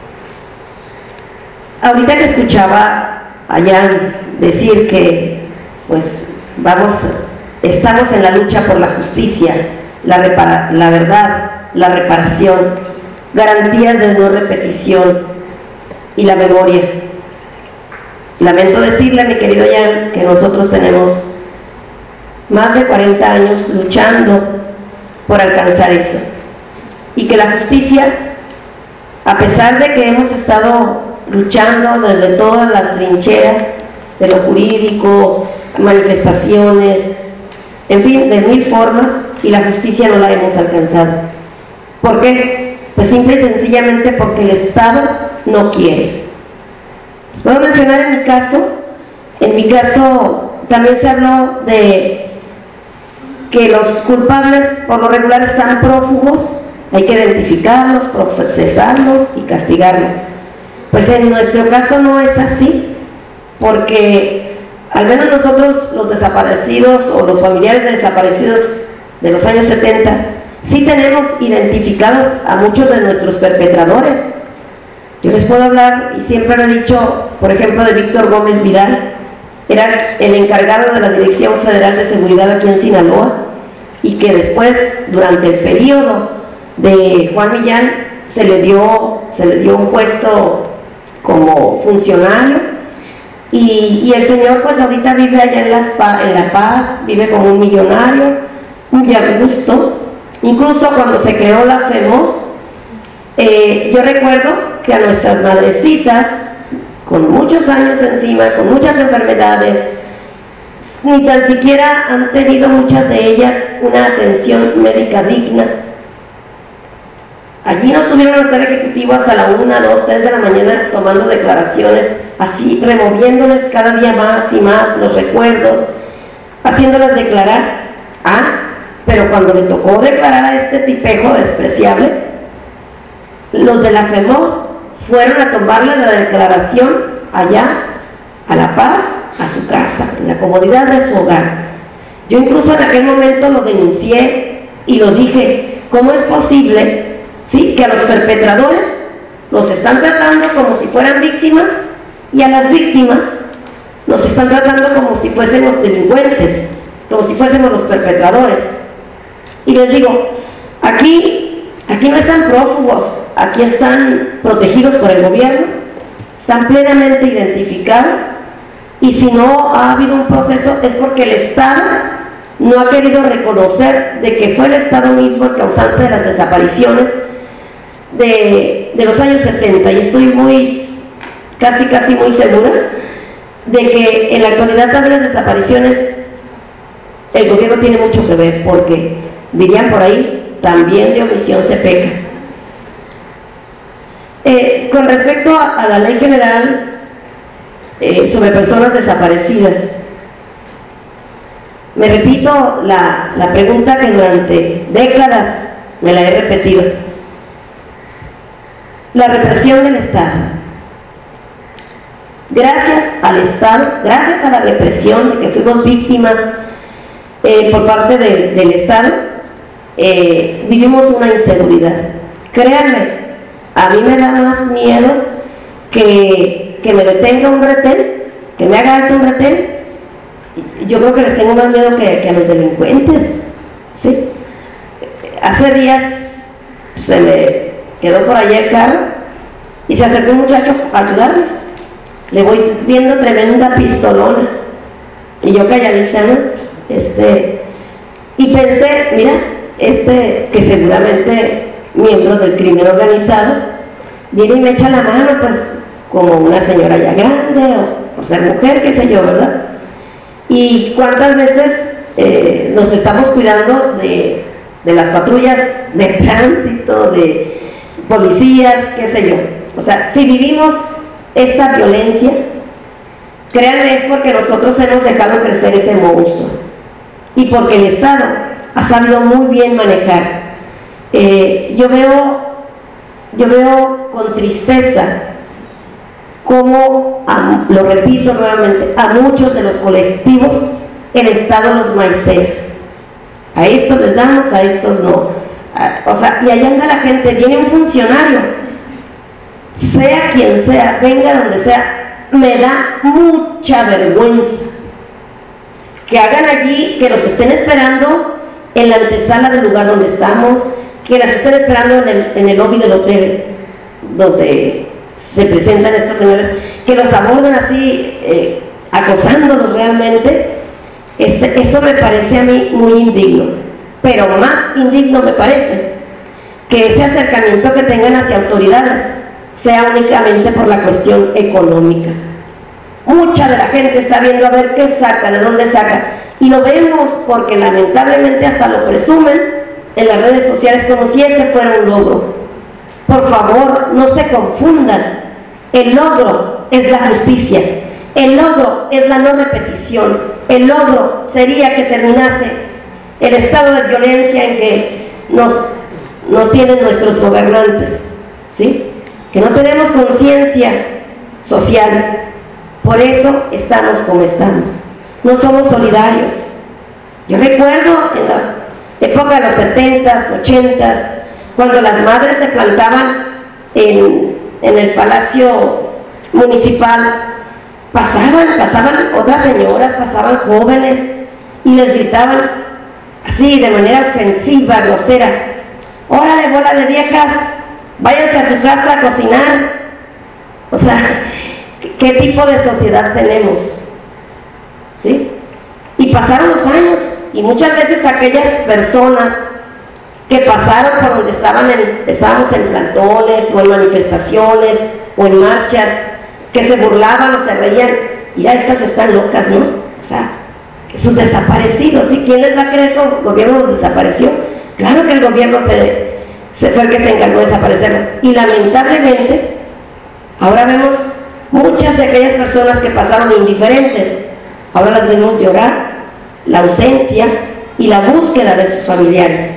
Ahorita que escuchaba a Jan decir que pues estamos en la lucha por la justicia, la verdad, la reparación, garantías de no repetición y la memoria. Lamento decirle a mi querido Jan que nosotros tenemos más de 40 años luchando por alcanzar eso, y que la justicia, a pesar de que hemos estado luchando desde todas las trincheras de lo jurídico, manifestaciones, en fin, de mil formas, y la justicia no la hemos alcanzado. ¿Por qué? Pues simple y sencillamente porque el Estado no quiere. Les puedo mencionar en mi caso también se habló de que los culpables por lo regular están prófugos, hay que identificarlos, procesarlos y castigarlos. Pues en nuestro caso no es así, porque al menos nosotros, los desaparecidos o los familiares de desaparecidos de los años 70, sí tenemos identificados a muchos de nuestros perpetradores. Yo les puedo hablar, y siempre lo he dicho, por ejemplo, de Víctor Gómez Vidal. Era el encargado de la Dirección Federal de Seguridad aquí en Sinaloa, y que después, durante el periodo de Juan Millán, se le dio un puesto como funcionario, y el señor pues ahorita vive allá en La Paz, vive como un millonario, muy a gusto. Incluso cuando se creó la FEMOS, yo recuerdo que a nuestras madrecitas, con muchos años encima, con muchas enfermedades, ni tan siquiera han tenido muchas de ellas una atención médica digna. Allí nos tuvieron en hotel ejecutivo hasta la 1, 2, 3 de la mañana tomando declaraciones, así removiéndoles cada día más y más los recuerdos, haciéndolas declarar. Pero cuando le tocó declarar a este tipejo despreciable, los de la FEMOS fueron a tomarle la declaración allá a La Paz, a su casa, en la comodidad de su hogar. Yo incluso en aquel momento lo denuncié y lo dije: ¿cómo es posible, sí, que a los perpetradores los están tratando como si fueran víctimas, y a las víctimas nos están tratando como si fuésemos delincuentes, como si fuésemos los perpetradores? Y les digo, aquí no están prófugos, aquí están protegidos por el gobierno, están plenamente identificados, y si no ha habido un proceso es porque el Estado no ha querido reconocer de que fue el Estado mismo el causante de las desapariciones de los años 70, y estoy casi muy segura de que en la actualidad también las desapariciones el gobierno tiene mucho que ver, porque dirían por ahí, también de omisión se peca. Con respecto a la ley general sobre personas desaparecidas, me repito la pregunta que durante décadas me la he repetido: la represión del Estado. gracias al Estado, gracias a la represión de que fuimos víctimas por parte del Estado, vivimos una inseguridad. Créanme, a mí me da más miedo que me detenga un retén, que me haga alto un retén. Yo creo que les tengo más miedo que a los delincuentes, ¿sí? Hace días se me quedó por allá el carro y se acercó un muchacho a ayudarme. Le voy viendo tremenda pistolona y yo calladita, ¿no? Y pensé, mira, que seguramente miembro del crimen organizado viene y me echa la mano, pues como una señora ya grande o por ser mujer, qué sé yo, ¿verdad? Y cuántas veces nos estamos cuidando de las patrullas de tránsito, de policías, qué sé yo. O sea, si vivimos esta violencia, créanme, es porque nosotros hemos dejado crecer ese monstruo y porque el Estado ha sabido muy bien manejar. Yo veo con tristeza cómo, lo repito nuevamente, a muchos de los colectivos el Estado los maicea. A estos les damos, a estos no. O sea, y allá anda la gente, viene un funcionario, sea quien sea, venga donde sea, me da mucha vergüenza que hagan allí, que los estén esperando en la antesala del lugar donde estamos, que las estén esperando en el lobby del hotel donde se presentan estos señores, que los aborden así, acosándolos realmente. Eso me parece a mí muy indigno, pero más indigno me parece que ese acercamiento que tengan hacia autoridades sea únicamente por la cuestión económica. Mucha de la gente está viendo a ver qué saca, de dónde saca, y lo vemos porque lamentablemente hasta lo presumen en las redes sociales como si ese fuera un logro. Por favor, no se confundan. El logro es la justicia, el logro es la no repetición, el logro sería que terminase el estado de violencia en que nos tienen nuestros gobernantes, ¿sí? Que no tenemos conciencia social, por eso estamos como estamos, no somos solidarios. Yo recuerdo en la época de los 70s, 80s, cuando las madres se plantaban en el Palacio Municipal, pasaban otras señoras, pasaban jóvenes y les gritaban así de manera ofensiva, grosera: órale, bola de viejas, váyanse a su casa a cocinar. O sea, ¿qué tipo de sociedad tenemos? ¿Sí? Y pasaron los años y muchas veces aquellas personas que pasaron por donde estábamos en plantones o en manifestaciones o en marchas, que se burlaban o se reían, mira, estas están locas, ¿no? O sea, que sus desaparecidos, ¿sí? ¿Quién les va a creer que el gobierno los desapareció? Claro que el gobierno se fue el que se encargó de desaparecerlos, y lamentablemente ahora vemos muchas de aquellas personas que pasaron indiferentes, ahora las vemos llorar, la ausencia y la búsqueda de sus familiares.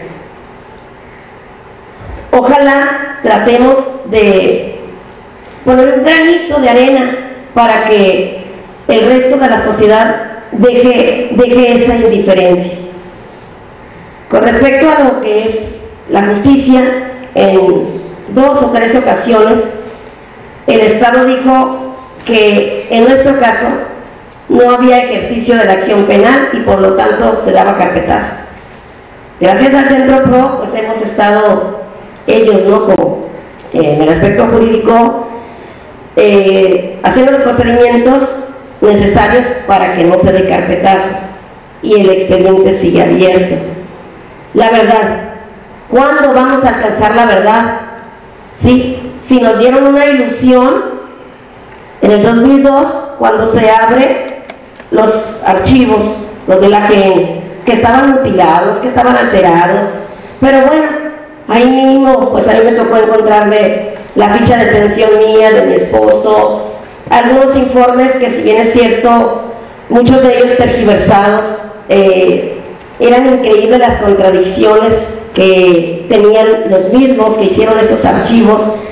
Ojalá tratemos de poner un granito de arena para que el resto de la sociedad deje esa indiferencia. Con respecto a lo que es la justicia, en 2 o 3 ocasiones el Estado dijo que en nuestro caso no había ejercicio de la acción penal y por lo tanto se daba carpetazo. Gracias al Centro PRO, pues hemos estado ellos, ¿no?, como en el aspecto jurídico, haciendo los procedimientos necesarios para que no se dé carpetazo y el expediente sigue abierto. La verdad, ¿cuándo vamos a alcanzar la verdad? ¿Sí? Si nos dieron una ilusión en el 2002, cuando se abren los archivos, los del AGN, que estaban mutilados, que estaban alterados, pero bueno, ahí mismo, pues a mí me tocó encontrarme la ficha de detención mía, de mi esposo, algunos informes que, si bien es cierto, muchos de ellos tergiversados, eran increíbles las contradicciones que tenían los mismos que hicieron esos archivos,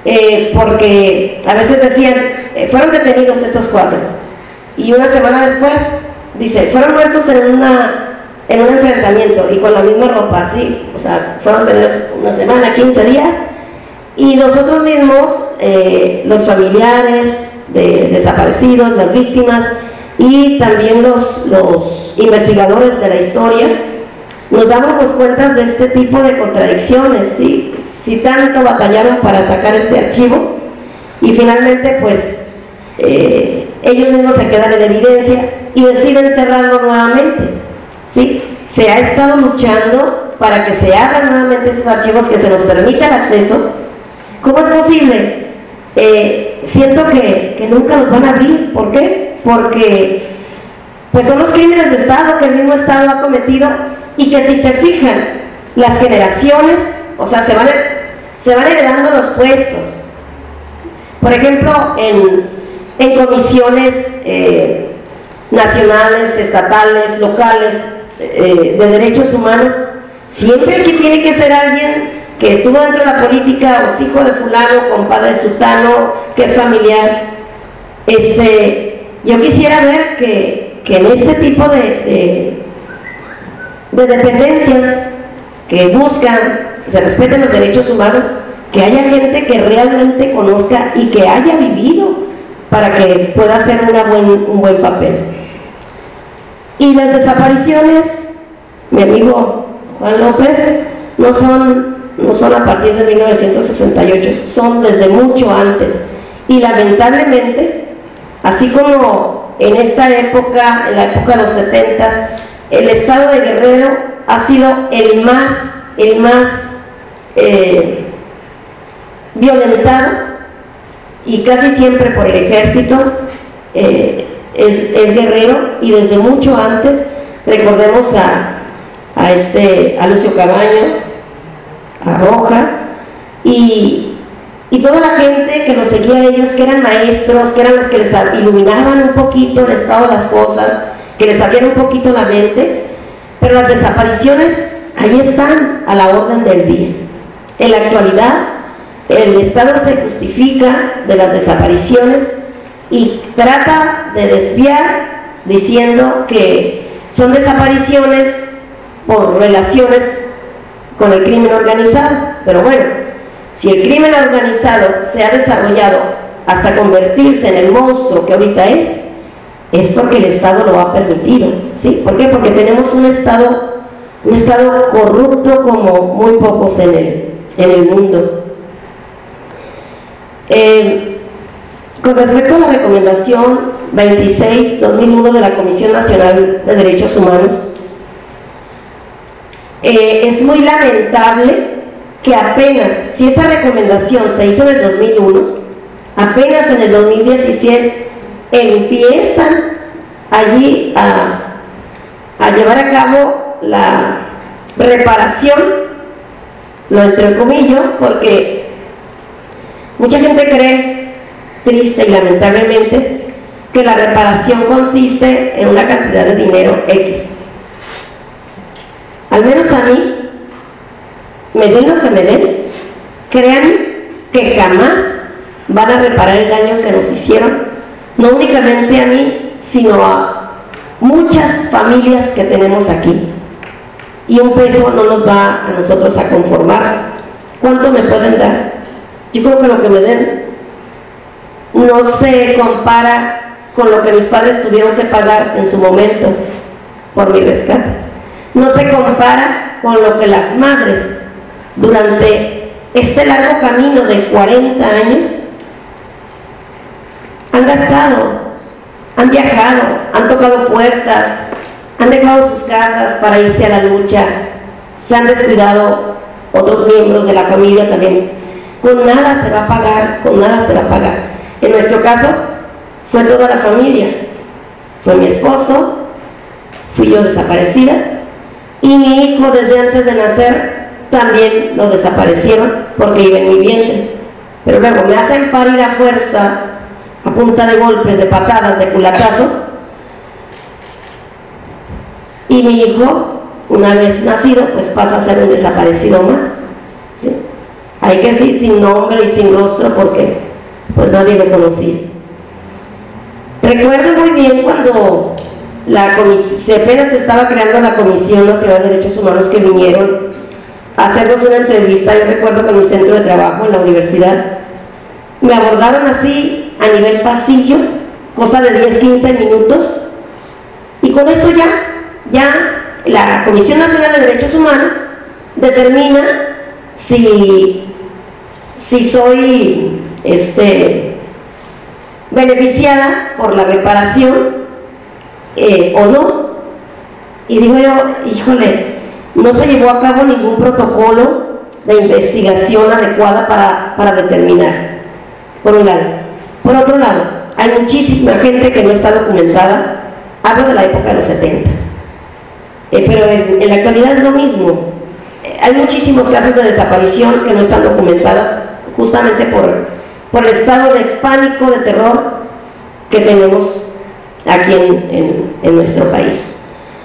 porque a veces decían, fueron detenidos estos 4, y una semana después, dice, fueron muertos en un enfrentamiento, y con la misma ropa, así, o sea, fueron detenidos una semana, 15 días, y nosotros mismos, los familiares de desaparecidos, las víctimas, y también los investigadores de la historia, nos dábamos cuenta de este tipo de contradicciones, ¿sí? Si tanto batallaron para sacar este archivo, y finalmente pues ellos mismos se quedan en evidencia y deciden cerrarlo nuevamente, ¿sí? Se ha estado luchando para que se abran nuevamente esos archivos, que se nos permita el acceso. ¿Cómo es posible? Siento que nunca los van a abrir. ¿Por qué? Porque pues son los crímenes de Estado que el mismo Estado ha cometido, y que si se fijan, las generaciones, o sea, se van heredando los puestos. Por ejemplo, en comisiones nacionales, estatales, locales, de derechos humanos, siempre aquí tiene que ser alguien que estuvo dentro de la política, o es hijo de fulano, compadre de sultano, que es familiar. Yo quisiera ver que en este tipo de dependencias que buscan que se respeten los derechos humanos, que haya gente que realmente conozca y que haya vivido para que pueda hacer un buen papel. Y las desapariciones, mi amigo Juan López, no son a partir de 1968, son desde mucho antes, y lamentablemente, así como en esta época, en la época de los 70s, el estado de Guerrero ha sido el más violentado, y casi siempre por el ejército, es Guerrero, y desde mucho antes. Recordemos a Lucio Cabaños, a Rojas, y toda la gente que los seguía a ellos, que eran maestros, que eran los que les iluminaban un poquito el estado de las cosas, que les abrían un poquito la mente. Pero las desapariciones ahí están, a la orden del día. En la actualidad, el Estado se justifica de las desapariciones y trata de desviar, diciendo que son desapariciones por relaciones con el crimen organizado. Pero bueno, si el crimen organizado se ha desarrollado hasta convertirse en el monstruo que ahorita es porque el Estado lo ha permitido, ¿sí? ¿Por qué? Porque tenemos un Estado corrupto como muy pocos en el mundo. Con respecto a la recomendación 26/2001 de la Comisión Nacional de Derechos Humanos, es muy lamentable que apenas, si esa recomendación se hizo en el 2001, apenas en el 2016 empiezan allí a llevar a cabo la reparación, lo entrecomillo, porque mucha gente cree, triste y lamentablemente, que la reparación consiste en una cantidad de dinero X. Al menos a mí, me den lo que me den, créanme que jamás van a reparar el daño que nos hicieron, no únicamente a mí, sino a muchas familias que tenemos aquí. Y un peso no nos va a nosotros a conformar. ¿Cuánto me pueden dar? Yo creo que lo que me den no se compara con lo que mis padres tuvieron que pagar en su momento por mi rescate. No se compara con lo que las madres durante este largo camino de 40 años han gastado, han viajado, han tocado puertas, han dejado sus casas para irse a la lucha, se han descuidado otros miembros de la familia también. Con nada se va a pagar, con nada se va a pagar. En nuestro caso fue toda la familia, fue mi esposo, fui yo desaparecida, y mi hijo desde antes de nacer también lo desaparecieron porque iba en mi vientre. Pero luego me hacen parir a fuerza, a punta de golpes, de patadas, de culatazos, y mi hijo, una vez nacido, pues pasa a ser un desaparecido más, ¿sí? hay que decir sin nombre y sin rostro porque pues nadie lo conocía. Recuerdo muy bien cuando apenas se estaba creando la Comisión Nacional de Derechos Humanos, que vinieron a hacernos una entrevista. Yo recuerdo que en mi centro de trabajo en la universidad me abordaron así a nivel pasillo, cosa de 10-15 minutos, y con eso ya la Comisión Nacional de Derechos Humanos determina si soy beneficiada por la reparación o no. Y digo yo, híjole, no se llevó a cabo ningún protocolo de investigación adecuada para determinar, por un lado. Por otro lado, hay muchísima gente que no está documentada. Hablo de la época de los 70, pero en la actualidad es lo mismo. Hay muchísimos casos de desaparición que no están documentadas justamente por el estado de pánico, de terror que tenemos aquí en nuestro país.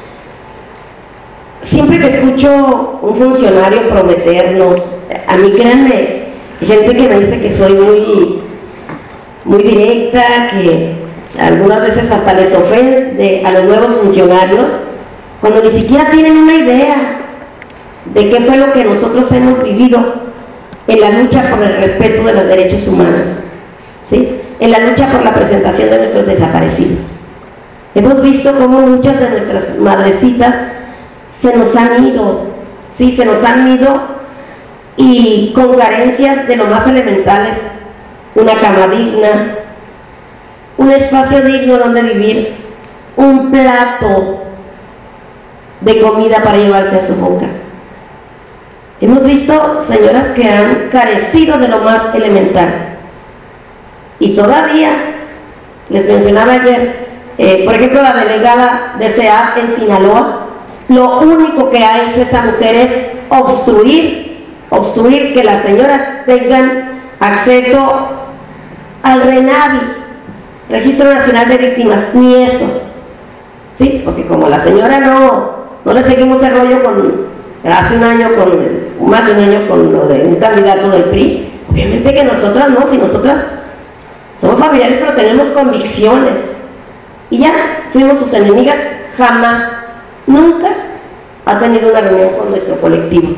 Siempre que escucho un funcionario prometernos, a mí créanme, gente que me dice que soy muy directa, que algunas veces hasta les ofende a los nuevos funcionarios, cuando ni siquiera tienen una idea de qué fue lo que nosotros hemos vivido en la lucha por el respeto de los derechos humanos, ¿sí? En la lucha por la presentación de nuestros desaparecidos. Hemos visto cómo muchas de nuestras madrecitas se nos han ido, ¿sí? Se nos han ido, y con carencias de lo más elementales: una cama digna, un espacio digno donde vivir, un plato de comida para llevarse a su boca. Hemos visto señoras que han carecido de lo más elemental, y todavía, les mencionaba ayer, por ejemplo, la delegada de SEAP en Sinaloa, lo único que ha hecho esa mujer es obstruir que las señoras tengan acceso al RENAVI, Registro Nacional de Víctimas, ni eso, ¿sí? Porque como la señora no le seguimos el rollo hace un año, más de un año, con lo de un candidato del PRI, obviamente que nosotras no, si nosotras somos familiares pero tenemos convicciones, y ya fuimos sus enemigas. Jamás, nunca ha tenido una reunión con nuestro colectivo.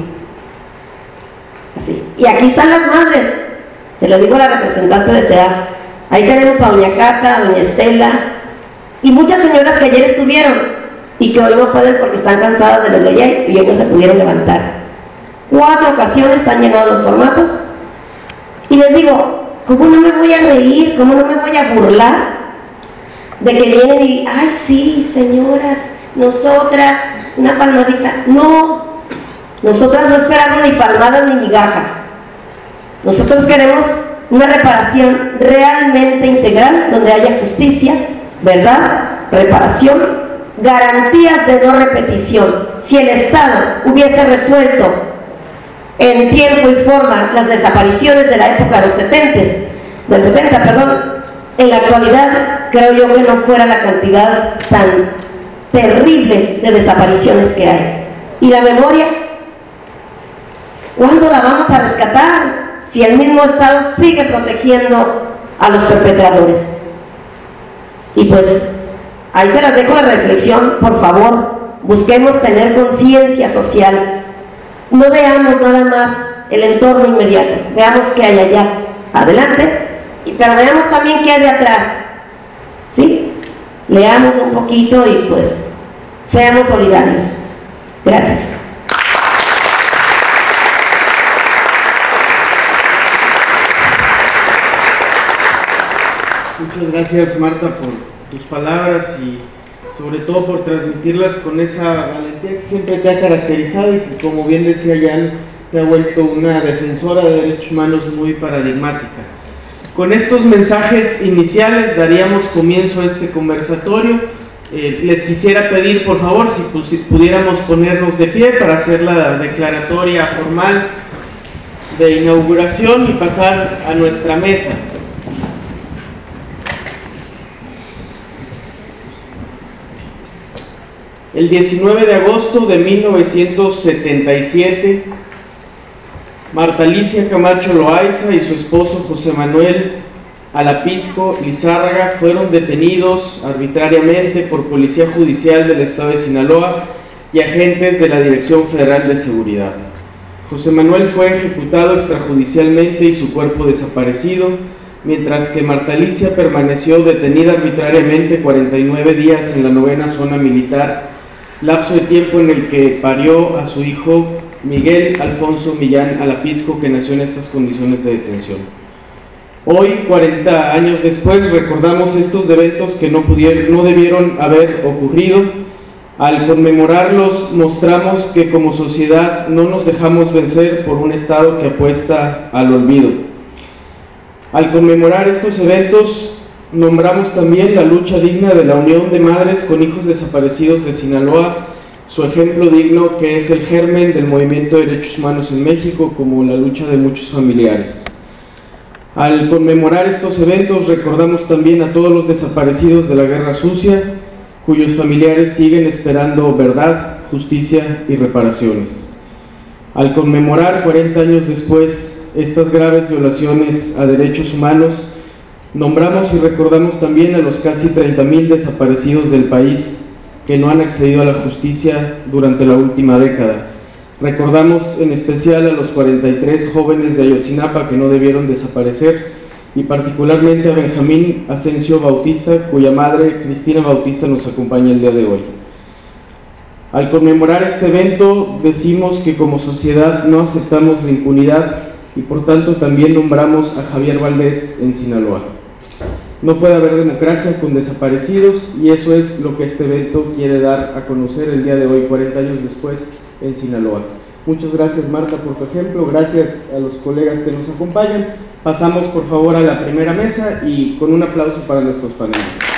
Así. Y aquí están las madres, se lo digo a la representante de SEAP. Ahí tenemos a doña Cata, a doña Estela, y muchas señoras que ayer estuvieron y que hoy no pueden porque están cansadas de lo de ayer y hoy no se pudieron levantar. 4 ocasiones han llenado los formatos, y les digo, ¿cómo no me voy a reír? ¿Cómo no me voy a burlar de que vienen y, ay sí, señoras, nosotras, una palmadita? No, nosotras no esperamos ni palmadas ni migajas. Nosotros queremos una reparación realmente integral, donde haya justicia, verdad, reparación, garantías de no repetición. Si el Estado hubiese resuelto en tiempo y forma las desapariciones de la época de los 70, en la actualidad creo yo que no fuera la cantidad tan terrible de desapariciones que hay. Y la memoria, ¿cuándo la vamos a rescatar si el mismo Estado sigue protegiendo a los perpetradores? Y pues ahí se las dejo de reflexión. Por favor, busquemos tener conciencia social, no veamos nada más el entorno inmediato, veamos qué hay allá adelante, pero veamos también qué hay de atrás, ¿sí? Leamos un poquito y pues seamos solidarios. Gracias. Muchas gracias, Marta, por tus palabras y sobre todo por transmitirlas con esa valentía que siempre te ha caracterizado y que, como bien decía Jan, te ha vuelto una defensora de derechos humanos muy paradigmática. Con estos mensajes iniciales daríamos comienzo a este conversatorio. Les quisiera pedir, por favor, si pudiéramos ponernos de pie para hacer la declaratoria formal de inauguración y pasar a nuestra mesa. El 19 de agosto de 1977, Marta Alicia Camacho Loaiza y su esposo José Manuel Alapisco Lizárraga fueron detenidos arbitrariamente por Policía Judicial del Estado de Sinaloa y agentes de la Dirección Federal de Seguridad. José Manuel fue ejecutado extrajudicialmente y su cuerpo desaparecido, mientras que Marta Alicia permaneció detenida arbitrariamente 49 días en la 9ª Zona Militar, lapso de tiempo en el que parió a su hijo Miguel Alfonso Millán Alapisco, que nació en estas condiciones de detención. Hoy, 40 años después, recordamos estos eventos que no debieron haber ocurrido. Al conmemorarlos, mostramos que como sociedad no nos dejamos vencer por un Estado que apuesta al olvido. Al conmemorar estos eventos, nombramos también la lucha digna de la Unión de Madres con Hijos Desaparecidos de Sinaloa, su ejemplo digno que es el germen del movimiento de derechos humanos en México, como la lucha de muchos familiares. Al conmemorar estos eventos, recordamos también a todos los desaparecidos de la Guerra Sucia, cuyos familiares siguen esperando verdad, justicia y reparaciones. Al conmemorar 40 años después estas graves violaciones a derechos humanos, nombramos y recordamos también a los casi 30,000 desaparecidos del país que no han accedido a la justicia durante la última década. Recordamos en especial a los 43 jóvenes de Ayotzinapa que no debieron desaparecer, y particularmente a Benjamín Asensio Bautista, cuya madre Cristina Bautista nos acompaña el día de hoy. Al conmemorar este evento, decimos que como sociedad no aceptamos la impunidad y por tanto también nombramos a Javier Valdés en Sinaloa. No puede haber democracia con desaparecidos, y eso es lo que este evento quiere dar a conocer el día de hoy, 40 años después, en Sinaloa. Muchas gracias, Marta, por tu ejemplo. Gracias a los colegas que nos acompañan. Pasamos por favor a la primera mesa y con un aplauso para nuestros panelistas.